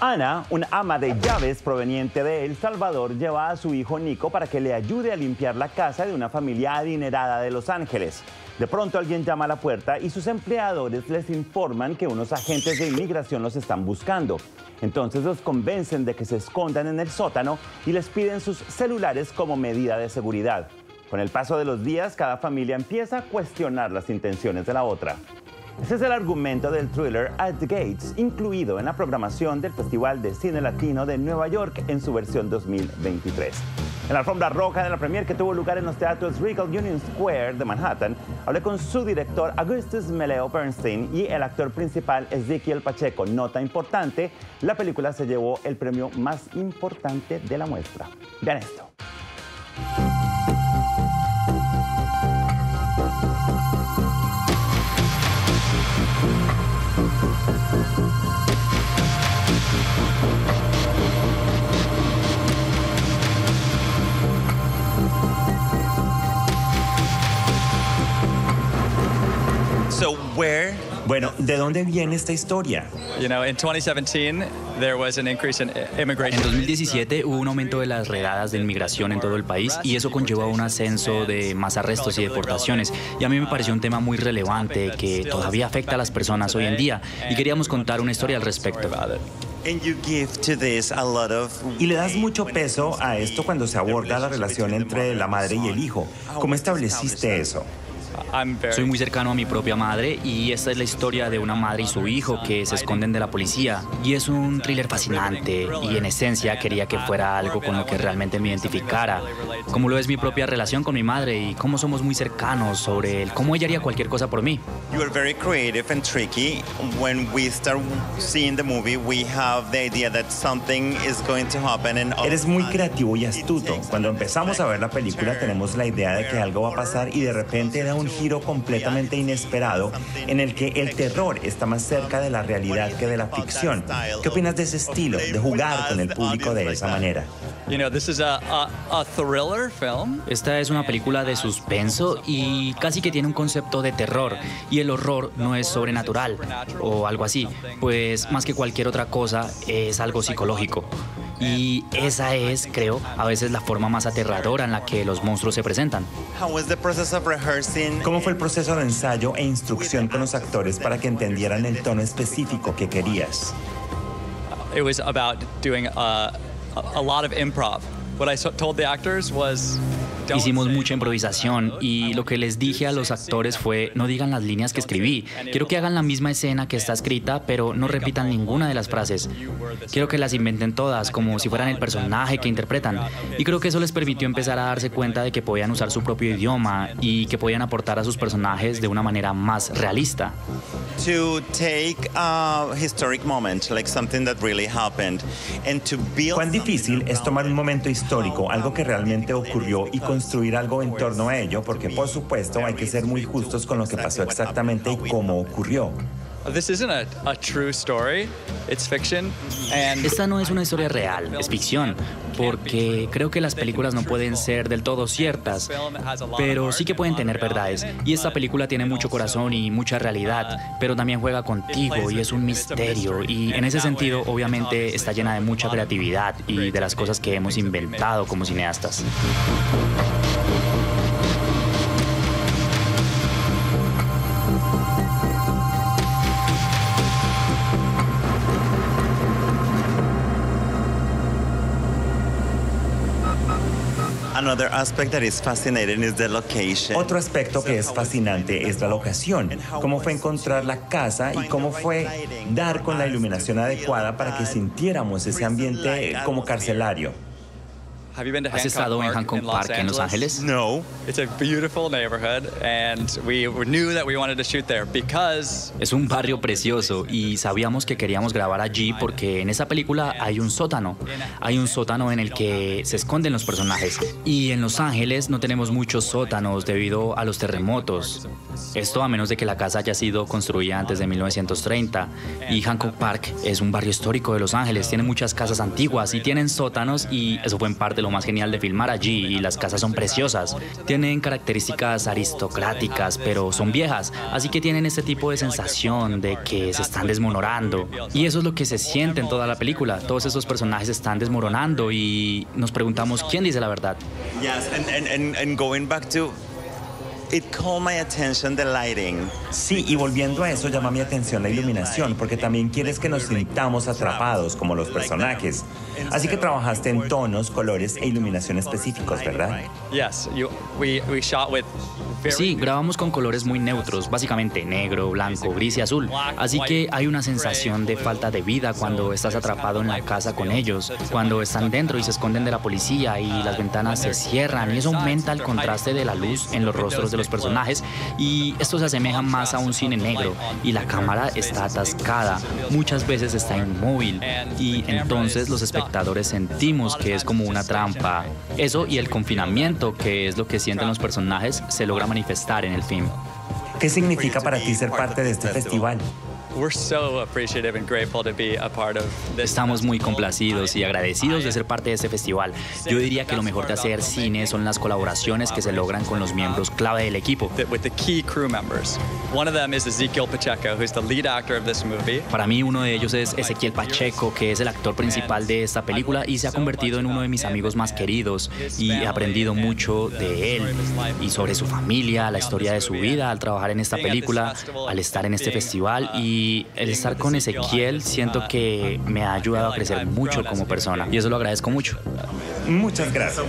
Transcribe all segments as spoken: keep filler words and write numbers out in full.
Ana, una ama de llaves proveniente de El Salvador, lleva a su hijo Nico para que le ayude a limpiar la casa de una familia adinerada de Los Ángeles. De pronto alguien llama a la puerta y sus empleadores les informan que unos agentes de inmigración los están buscando. Entonces los convencen de que se escondan en el sótano y les piden sus celulares como medida de seguridad. Con el paso de los días, cada familia empieza a cuestionar las intenciones de la otra. Ese es el argumento del thriller At the Gates, incluido en la programación del Festival de Cine Latino de Nueva York en su versión dos mil veintitrés. En la alfombra roja de la premier que tuvo lugar en los teatros Regal Union Square de Manhattan, hablé con su director Augustus Meleo Bernstein y el actor principal Ezequiel Pacheco. Nota importante, la película se llevó el premio más importante de la muestra. Vean esto. So where? Bueno, ¿de dónde viene esta historia? You know, in twenty seventeen there was an increase in immigration. En dos mil diecisiete hubo un aumento de las redadas de inmigración en todo el país y eso conllevó a un ascenso de más arrestos y deportaciones. Y a mí me pareció un tema muy relevante que todavía afecta a las personas hoy en día y queríamos contar una historia al respecto. Y le das mucho peso a esto cuando se aborda la relación entre la madre y el hijo. ¿Cómo estableciste eso? Soy muy cercano a mi propia madre y esta es la historia de una madre y su hijo que se esconden de la policía. Y es un thriller fascinante y en esencia quería que fuera algo con lo que realmente me identificara. Como lo es mi propia relación con mi madre y cómo somos muy cercanos sobre el cómo ella haría cualquier cosa por mí. You are very creative and tricky. When we start seeing the movie, we have the idea that something is going to happen. And Eres muy creativo y astuto. Cuando empezamos a ver la película tenemos la idea de que algo va a pasar y de repente da un giro completamente inesperado en el que el terror está más cerca de la realidad que de la ficción. ¿Qué opinas de ese estilo, de jugar con el público de esa manera? You know, this is a, a, a thriller film. Esta es una película de suspenso y casi que tiene un concepto de terror. Y el horror no es sobrenatural o algo así, pues más que cualquier otra cosa es algo psicológico. Y esa es, creo, a veces la forma más aterradora en la que los monstruos se presentan. ¿Cómo fue el proceso de ensayo e instrucción con los actores para que entendieran el tono específico que querías? It was about doing a, a lot of improv. What I told the actors was Hicimos mucha improvisación y lo que les dije a los actores fue no digan las líneas que escribí. Quiero que hagan la misma escena que está escrita, pero no repitan ninguna de las frases. Quiero que las inventen todas, como si fueran el personaje que interpretan. Y creo que eso les permitió empezar a darse cuenta de que podían usar su propio idioma y que podían aportar a sus personajes de una manera más realista. To take a historic moment, like something that really happened, and to build. ¿Cuán difícil es tomar un momento histórico, algo que realmente ocurrió, y construir algo en torno a ello? Porque, por supuesto, hay que ser muy justos con lo que pasó exactamente y cómo ocurrió. This isn't a, a true story. It's fiction. And Esta no es una historia real, es ficción, porque creo que las películas no pueden ser del todo ciertas, pero sí que pueden tener verdades. Y esta película tiene mucho corazón y mucha realidad, pero también juega contigo y es un misterio. Y en ese sentido, obviamente, está llena de mucha creatividad y de las cosas que hemos inventado como cineastas. Another aspect that is fascinating is the location. Otro aspecto que es fascinante es la locación. Cómo fue encontrar la casa y cómo fue dar con la iluminación adecuada para que sintiéramos ese ambiente como carcelario. Have you been to ¿Has Hancock estado en Park Hancock in Los Park en Los Ángeles? No. It's a beautiful neighborhood, and we knew that we wanted to shoot there because Es un barrio precioso y sabíamos que queríamos grabar allí porque en esa película hay un sótano. Hay un sótano en el que se esconden los personajes. Y en Los Ángeles no tenemos muchos sótanos debido a los terremotos. Esto a menos de que la casa haya sido construida antes de mil novecientos treinta. Y Hancock Park es un barrio histórico de Los Ángeles. Tiene muchas casas antiguas y tienen sótanos y eso fue en parte de lo más genial de filmar allí y las casas son preciosas. Tienen características aristocráticas, pero son viejas, así que tienen este tipo de sensación de que se están desmoronando. Y eso es lo que se siente en toda la película. Todos esos personajes se están desmoronando y nos preguntamos quién dice la verdad. Yes, and, and, and, and going back to, it called my attention the lighting. Sí, y volviendo a eso llama mi atención la iluminación, porque también quieres que nos sintamos atrapados como los personajes. Así que trabajaste en tonos, colores e iluminación específicos, ¿verdad? Yes, you, we, we shot with very Sí, grabamos con colores muy neutros, básicamente negro, blanco, gris y azul. Así que hay una sensación de falta de vida cuando estás atrapado en la casa con ellos, cuando están dentro y se esconden de la policía y las ventanas se cierran, y eso aumenta el contraste de la luz en los rostros de los personajes, y esto se asemeja más a un cine negro, y la cámara está atascada, muchas veces está inmóvil, y entonces los espectadores sentimos que es como una trampa. Eso y el confinamiento, que es lo que sienten los personajes, se logra manifestar en el film. ¿Qué significa para ti ser parte de este festival? We're so appreciative and grateful to be a part of this. Estamos muy complacidos y agradecidos de ser parte de este festival. Yo diría que lo mejor de hacer cine son las colaboraciones que se logran con los miembros clave del equipo. With the key crew members. One of them is Ezekiel Pacheco, who's the lead actor of this movie. Para mí uno de ellos es Ezequiel Pacheco, que es el actor principal de esta película y se ha convertido en uno de mis amigos más queridos, y he aprendido mucho de él y sobre su familia, la historia de su vida al trabajar en esta película, al estar en este festival, y Y el estar con Ezequiel siento que me ha ayudado a crecer mucho como persona, y eso lo agradezco mucho. Muchas gracias.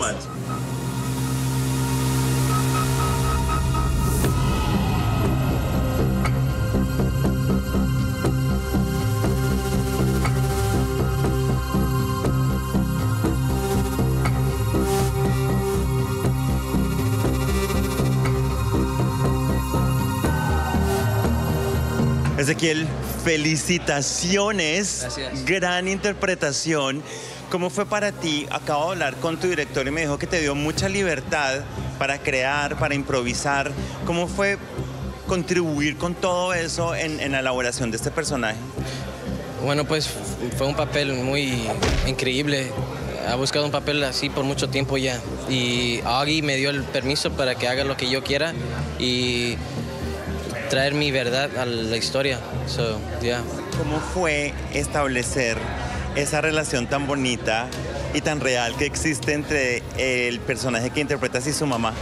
Ezequiel, felicitaciones. Gracias. Gran interpretación. ¿Cómo fue para ti? Acabo de hablar con tu director y me dijo que te dio mucha libertad para crear, para improvisar. ¿Cómo fue contribuir con todo eso en, en la elaboración de este personaje? Bueno, pues fue un papel muy increíble. Ha buscado un papel así por mucho tiempo ya. Y Augie me dio el permiso para que haga lo que yo quiera y traer mi verdad a la historia. So, yeah. ¿Cómo fue establecer esa relación tan bonita y tan real que existe entre el personaje que interpretas y su mamá?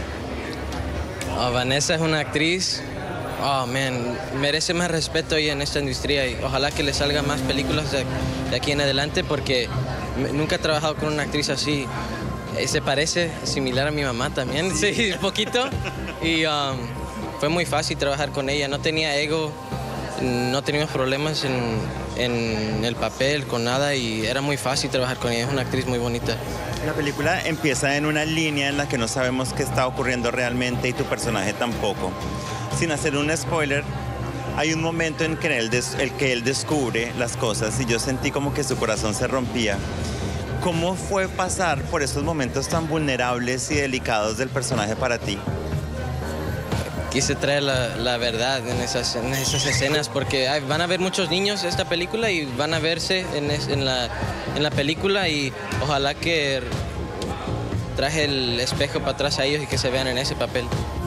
Oh, Vanessa es una actriz. Oh, man, merece más respeto ahí en esta industria y ojalá que le salgan más películas de, de aquí en adelante, porque nunca he trabajado con una actriz así. Eh, se parece similar a mi mamá también, sí, un poquito. Y um, fue muy fácil trabajar con ella, no tenía ego, no teníamos problemas en, en el papel, con nada, y era muy fácil trabajar con ella, es una actriz muy bonita. La película empieza en una línea en la que no sabemos qué está ocurriendo realmente y tu personaje tampoco. Sin hacer un spoiler, hay un momento en que él, des, el que él descubre las cosas y yo sentí como que su corazón se rompía. ¿Cómo fue pasar por estos momentos tan vulnerables y delicados del personaje para ti? Quise traer la, la verdad en esas, en esas escenas, porque hay, van a ver muchos niños esta película y van a verse en, es, en, la, en la película, y ojalá que traje el espejo para atrás a ellos y que se vean en ese papel.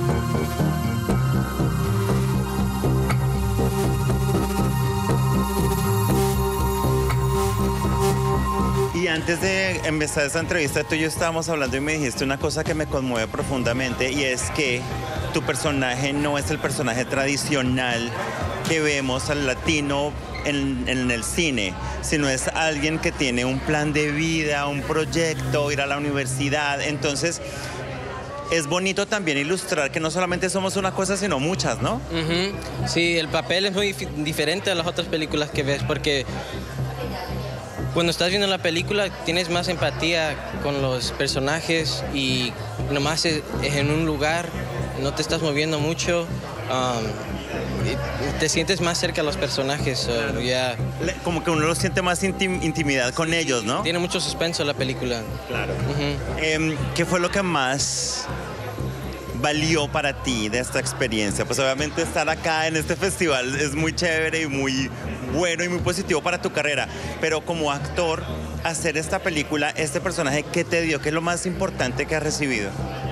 Y antes de empezar esta entrevista, tú y yo estábamos hablando y me dijiste una cosa que me conmueve profundamente, y es que tu personaje no es el personaje tradicional que vemos al latino en, en el cine, sino es alguien que tiene un plan de vida, un proyecto, ir a la universidad. Entonces, es bonito también ilustrar que no solamente somos una cosa, sino muchas, ¿no? Uh-huh. Sí, el papel es muy dif- diferente a las otras películas que ves, porque cuando estás viendo la película tienes más empatía con los personajes y nomás es, es en un lugar, no te estás moviendo mucho, um, y te sientes más cerca a los personajes. So, yeah. Como que uno lo siente más intim- intimidad con sí, ellos, ¿no? Tiene mucho suspenso la película. Claro. Uh-huh. Eh, ¿Qué fue lo que más valió para ti de esta experiencia? Pues obviamente estar acá en este festival es muy chévere y muy bueno y muy positivo para tu carrera, pero como actor, hacer esta película, este personaje, ¿qué te dio? ¿Qué es lo más importante que has recibido?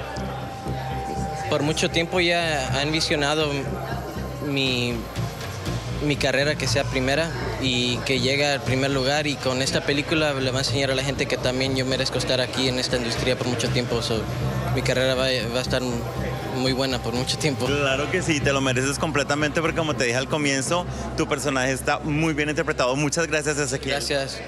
Por mucho tiempo ya han visionado mi, mi carrera que sea primera y que llegue al primer lugar, y con esta película le va a enseñar a la gente que también yo merezco estar aquí en esta industria por mucho tiempo. So, mi carrera va, va a estar muy buena por mucho tiempo. Claro que sí, te lo mereces completamente porque, como te dije al comienzo, tu personaje está muy bien interpretado. Muchas gracias, Ezequiel. Gracias.